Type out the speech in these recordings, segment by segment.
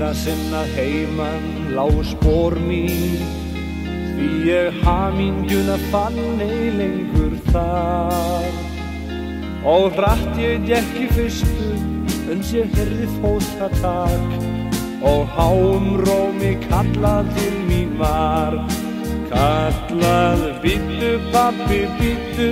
fyrsta sinn að heiman lá spor mín, því ég hamingjuna fann ei lengur þar. Og hratt ég gekk í fyrstu, uns ég heyrði fótatak, og háum rómi kallað til mín var. Kallað, bíddu pabbi, bíddu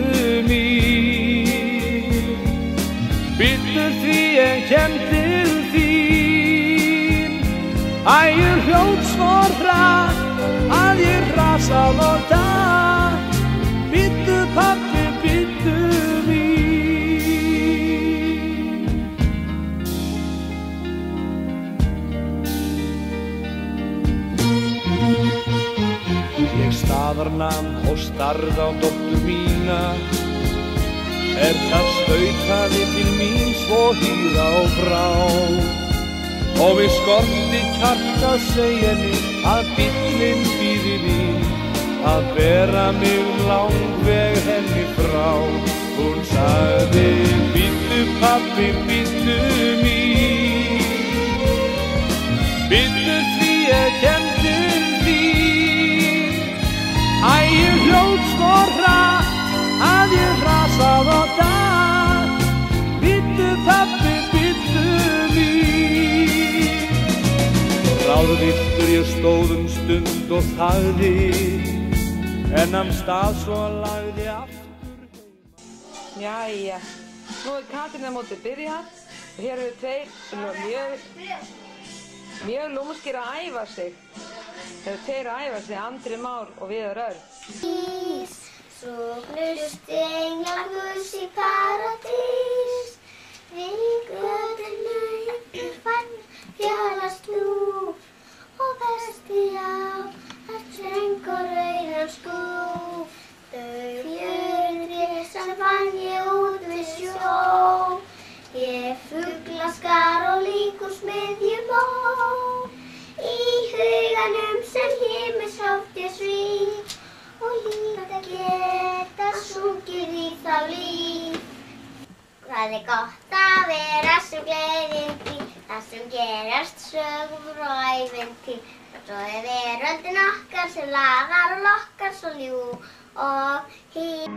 mín, bíddu því ég kem til þín. Æ, ég hljóp svo hratt að ég rasað og datt. Bíddu pabbi, bíddu mín. Ég staðarnam og starði á dóttur mína, það stautaði til mín svo hýra og brá. Og við skorti kjark að segja henni að bíllinn bíði mín, að bera mig langveg henni frá. Hún sagði, bíddu pabbi, bíddu mín, bíddu því ég kem til þín. Æ, ég hljóp svo hratt að ég rasað og datt. Bíddu pabbi, bíddu mín. Ráðvilltur ég stóð stund og þagði, en nam stað svo lagði aftur heima. Jæja, nú Katrínar byrjað og hér eru tveir sem eru mjög lúmskir að æfa sig. Þeir eru tveir að æfa sig, Andri Már og Viðar Örn. Ís, svo hlusti englar Guðs í paradís, við götuna ykkur fann fjallast nú, og besti á að streng og rauðan skúf. Þau fjörutré sem fann ég út við sjó, ég fuglaskar og líkur smiðjum ó. Í huganum sem himins ég svíf, og líka geta sungið í þá líf. Það gott að vera sem gleðin býr, það sem gerast sögur og ævintýr. Svo veröldin okkar sem laðar og lokkar svo ljúf og hlý.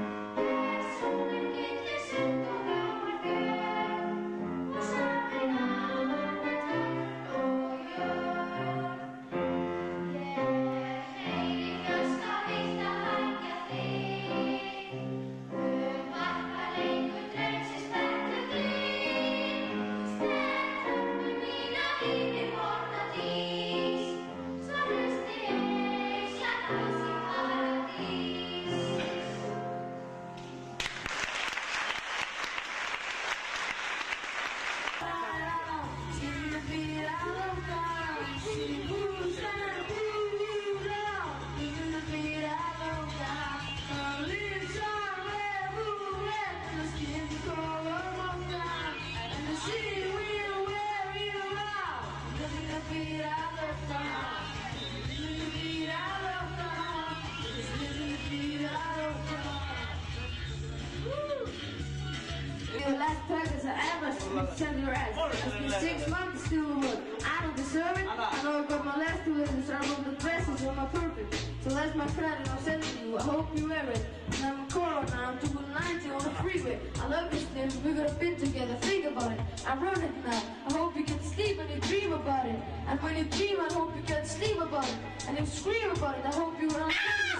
Send your ass. It's been 6 months still a look. I don't deserve it. I know I got my last two lessons. I wrote the dresses on my purpose. So that's my credit. I'm sending you. I hope you wear it. And I'm a Coral now. I'm doing 90 on the freeway. I love you still. We're gonna be together. Think about it. I'm running now. I hope you get to sleep and you dream about it. And when you dream, I hope you get to sleep about it. And if you scream about it, I hope you run.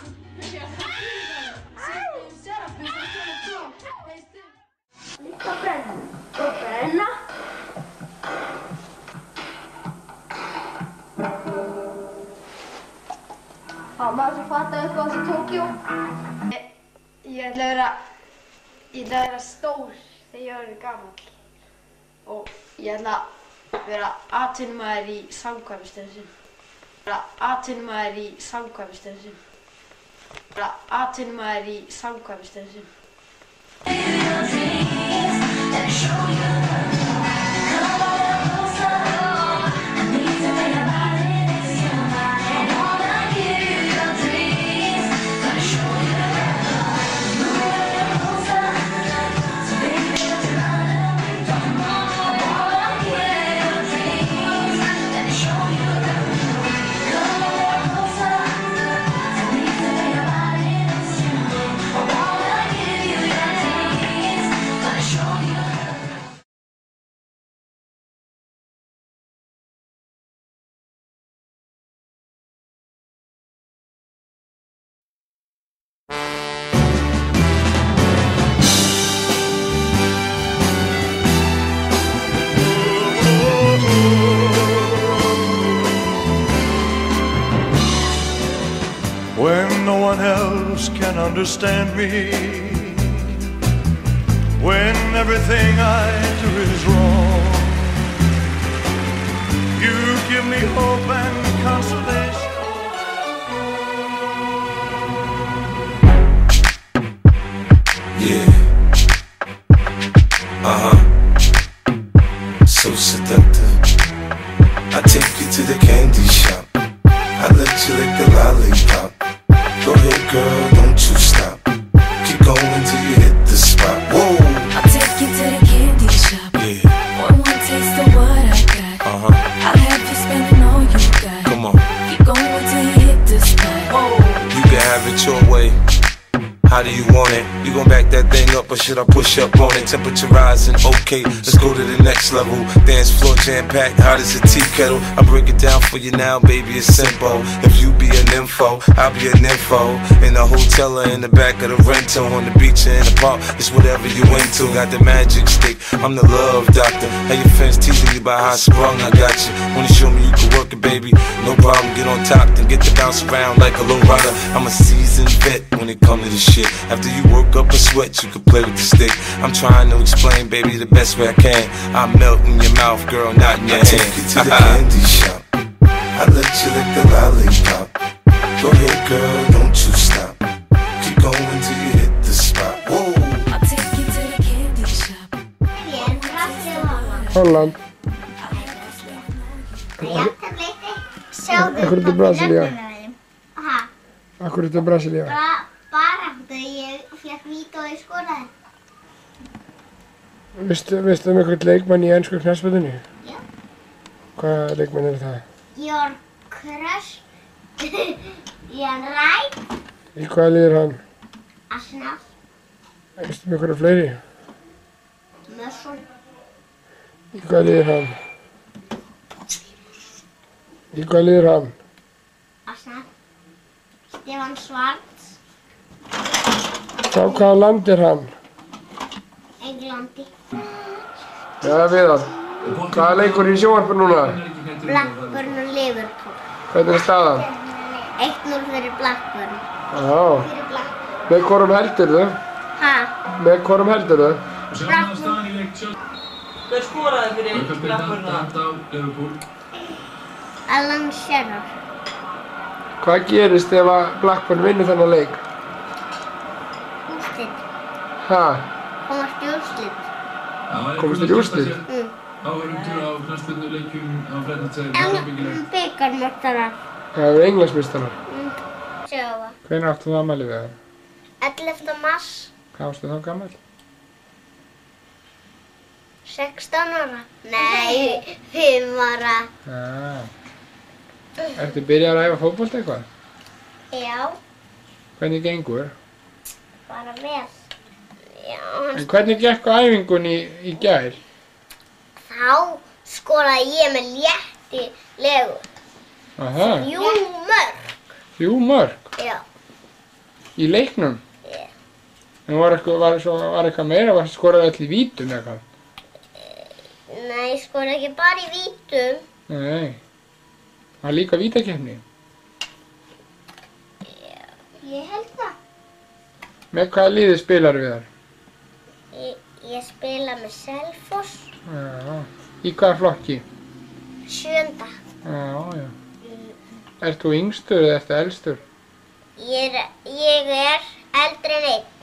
Líka brenna og brenna. Maður sem fattaði eitthvað þessi Tókjó. Ég ætla að vera stór þegar ég verður gamall. Og ég ætla að vera atvinnumaður í samkvæmistöðum. Atvinnumaður í samkvæmistöðum. Atvinnumaður í samkvæmistöðum. Show understand me when everything I do is wrong. You give me hope and consolation. Yeah. So seductive. I take you to the candy shop. I let you lick the lollipop. Go ahead, girl, don't you stop. Keep going till you hit the spot. Whoa. I'll take you to the candy shop. Yeah. One taste of what I got. I'll have you spending all you got. Come on. Keep going till you hit the spot. Whoa. You can have it your way. How do you want it? You gon' back that thing up or should I push up on it? Temperature rising, okay, let's go to the next level. Dance floor jam-packed, hot as a tea kettle. I break it down for you now, baby, it's simple. If you be an info, I'll be an info. In the hotel or in the back of the rental, on the beach or in the park, it's whatever you into. Got the magic stick, I'm the love doctor. Hey, your friends teasing you about how I sprung, I got you. Wanna show me you can work it, baby? No problem, get on top, then get to bounce around like a low rider. I'm a seasoned vet when it comes to this shit. After you work up a sweat, you can play with the stick. I'm trying to explain, baby, the best way I can. I melt in your mouth, girl, not in your hand. I take you to the candy shop. I let you lick the lollipop. Go ahead, girl, don't you stop. Keep going till you hit the spot. Whoa. I'll take you to the candy shop. Holland. Sjáðu Akkur er þetta Brasilía? Ha? Akkur er þetta Brasilía? Bara þegar ég fekk víti og ég skoraði. Veistu um einhvern leikmann í ensku knattspyrnunni? Já. Hvaða leikmann er það? Your crush. Ian Wright. Í hvaða lið er hann? Arsenal. Veistu um einhverja fleiri? Mösson. Í hvaða lið er hann? Í hvaða lið er hann? Arsenal. Stefán Schwarz. Frá hvaða land er hann? Englandi. Já, Viðar. Hvaða leikur í sjónvarpi núna? Blackburn og Liverpool. Hvernig er staðan? 1-0 fyrir Blackburn. Já. Fyrir Blackburn. Með hvorum heldurðu? Ha? Með hvorum heldurðu? Blackburn. Hver skoraði fyrir Blackburn? Alan Shearer. Hvað gerist ef að Blackburn vinnur þennan leik? Úrslit. Ha? Komast í úrslit. Komast í úrslit? Áhorfendur á knattspyrnuleikjum á Breiðholtsvelli. Bikarmeistarar. Það eru Englandsmeistarar. Sjáva. Hvenær áttu þú afmæli við það? 11. mars. Hvað varstu þá gamall? 16 ára. Nei, 5 ára. Ertu byrjað að æfa fótbolta eitthvað? Já, Hvernig gengur? bara vel. Já, En hvernig gekk á æfingunni í gær? þá skoraði ég með léttilegu. Aha, 3 mörk. 3 mörk Já, í leiknum? Já. En var eitthvað meira? Var skoraði allir í vítum eitthvað? nei, ég skoraði ekki bara í vítum. Nei. Það var líka vítakeppni. Ég held það. Með hvaða liði spilar við þar? Ég spila með Selfoss. Já. Í hvaða flokki? 7. Já. Ert þú yngstur eða ertu elstur? Ég er eldri en einn.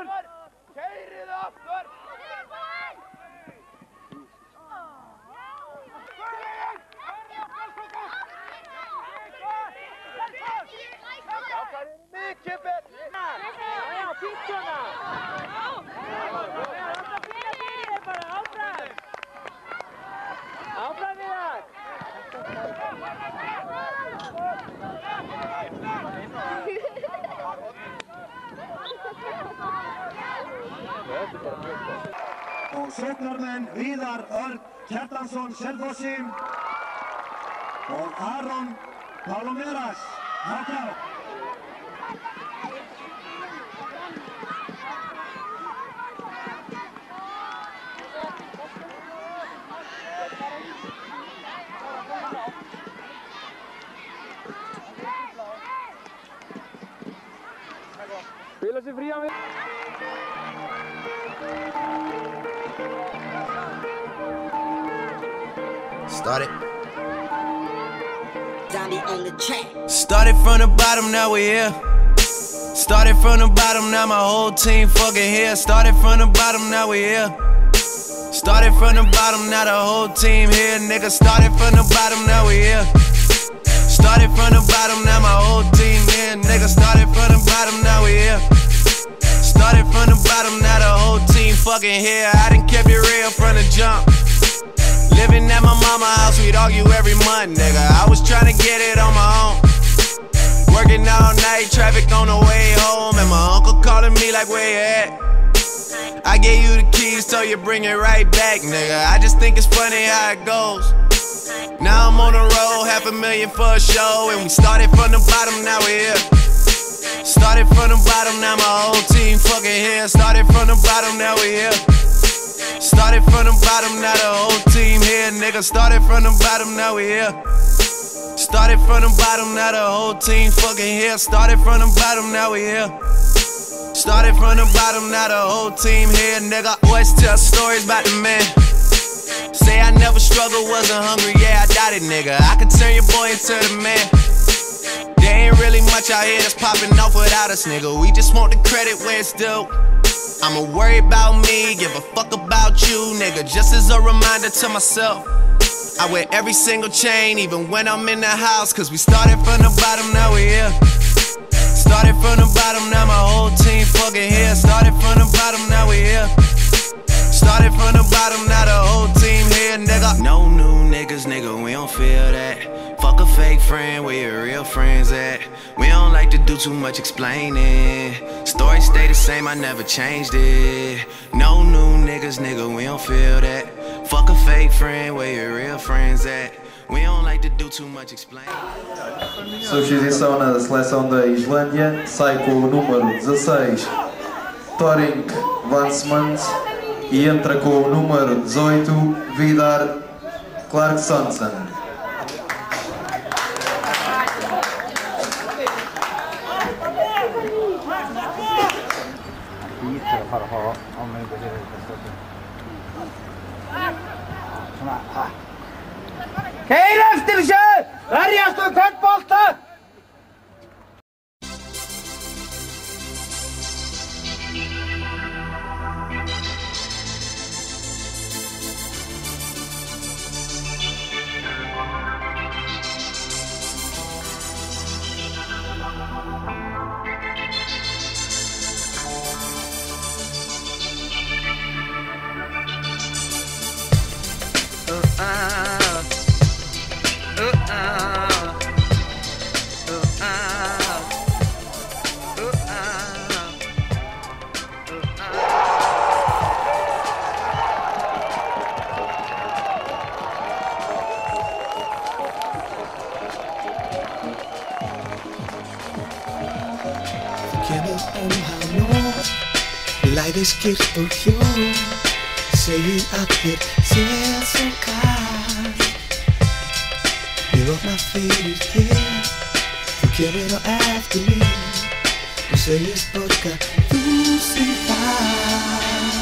Og sóknarmenn Viðar Örn Kjartansson Selfossi og Aron Palomeras HK. Spila sig frían við. Started. Started from the bottom, now we here. Started from the bottom, now my whole team fucking here. Started from the bottom, now we here. Started from the bottom, now the whole team here. Nigga, started from the bottom, now we here. Started from the bottom, now my whole team here. Nigga, started from the bottom, now we here. Started from the bottom, now the whole team fucking here. I done kept it real from the jump. Living at my mama's house, we'd argue every month, nigga. I was trying to get it on my own. Working all night, traffic on the way home, and my uncle calling me like, where you at? I gave you the keys, so you bring it right back, nigga. I just think it's funny how it goes. Now I'm on the road, $500,000 for a show, and we started from the bottom, now we here. Started from the bottom, now my whole team fucking here. Started from the bottom, now we here. Started from the bottom, now the whole team here, nigga. Started from the bottom, now we here. Started from the bottom, now the whole team fucking here. Started from the bottom, now we here. Started from the bottom, now the whole team here, nigga. Always tell stories about the man. Say I never struggled, wasn't hungry, yeah, I doubt it, nigga. I could turn your boy into the man. There ain't really much out here that's popping off without us, nigga. We just want the credit where it's due. I'ma worry about me, give a fuck about you, nigga. Just as a reminder to myself, I wear every single chain, even when I'm in the house. Cause we started from the bottom, now we here. Started from the bottom, now my whole team fucking here. Started from the bottom, now we here. Started from the bottom, now the whole team here, nigga. No new niggas, nigga, we don't feel that. Fuck a fake friend, where your real friends at? We don't like to do too much explaining. Story stay the same, I never changed it. No new niggas, nigga, we don't feel that. Fuck a fake friend, where your real friends at? We don't like to do too much explaining. Substituição na seleção da Islândia, sai com o número 16, Thoring Vansmans, e entra com o número 18, Vidar Clarksonsen. Keyr eftir sér! Verjast hvern bolta! Læðis kyrrt og hjól, segir að þér sé svo kalt. Ég opna fyrir þér, þú kemur á eftir mér og segist borga þúsund þar.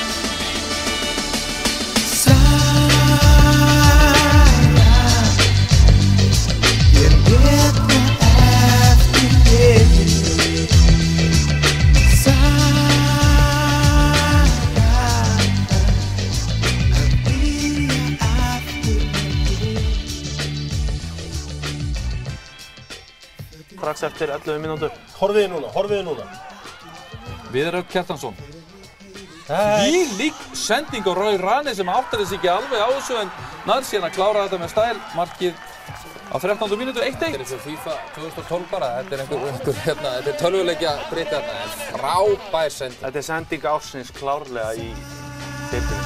Sæla, ég veit hvað eftir þér. Strax eftir 11 mínútur. Horfiði núna. Viðar Kjartansson. Þvílík sending á Roy Rani sem áttaði sig ekki alveg á þessu en náði síðan að klára þetta með stæl. Markið á 13. mínútu 1-1. Þetta er eins og FIFA 2012 bara. Þetta er þetta er tölvuleikja breyta þarna en frábær sending. Þetta er sending ársins klárlega í deildinni.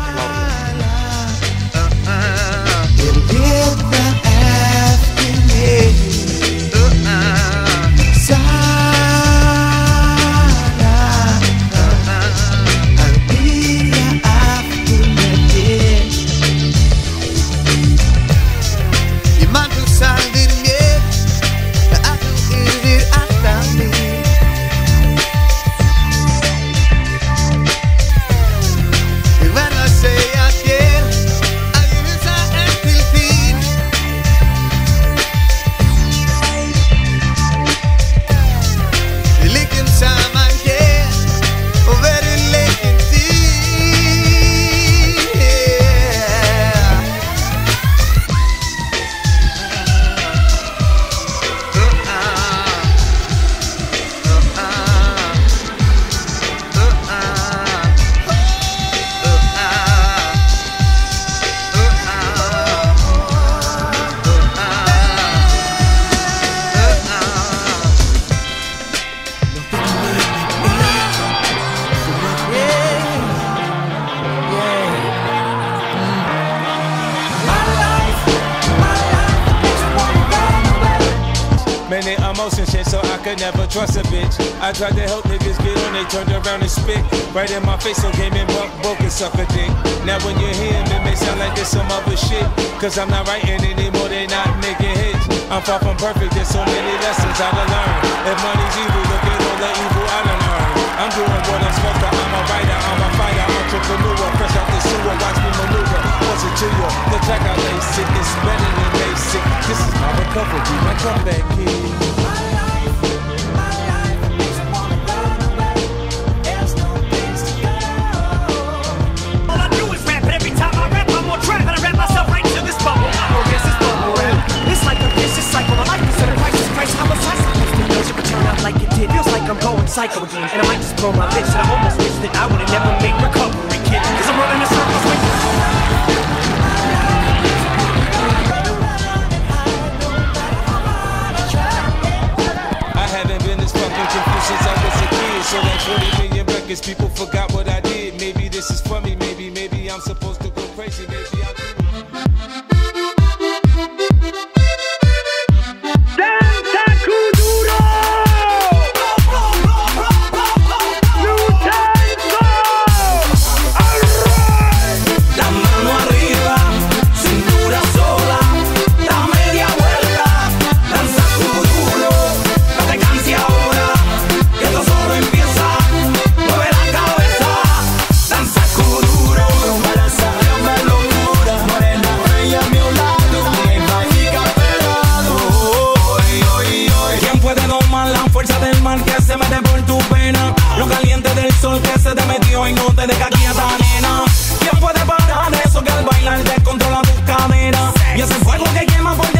Ég veit hvað eftir mig. Many emotions shit, so I could never trust a bitch. I tried to help niggas get on, they turned around and spit right in my face, so came in broke and suck a dick. Now when you hear him, it may sound like there's some other shit, cause I'm not writing anymore, they not making hits. I'm far from perfect, there's so many lessons I done learned. If money's evil, look at all the evil I done earned. I'm doing what I'm supposed to, I'm a writer, I'm a fighter, entrepreneur, fresh out the sewer, watch me maneuver. What's it to you? The track I lace it, it's better than basic. This is my recovery, my comeback kid. I'm going psycho again, and I might just blow my bitch, and I almost wish that I would've never made recovery, kid, cause I'm running in circles with you. I haven't been this fucking confused since I was a kid, so that 40 million records, people forgot what I did. Maybe this is for me, maybe I'm supposed to go crazy, maybe I'm y no te deja quieta, nena. ¿Quién puede parar eso que al bailar descontrola tus caderas? Y ese fuego que quema por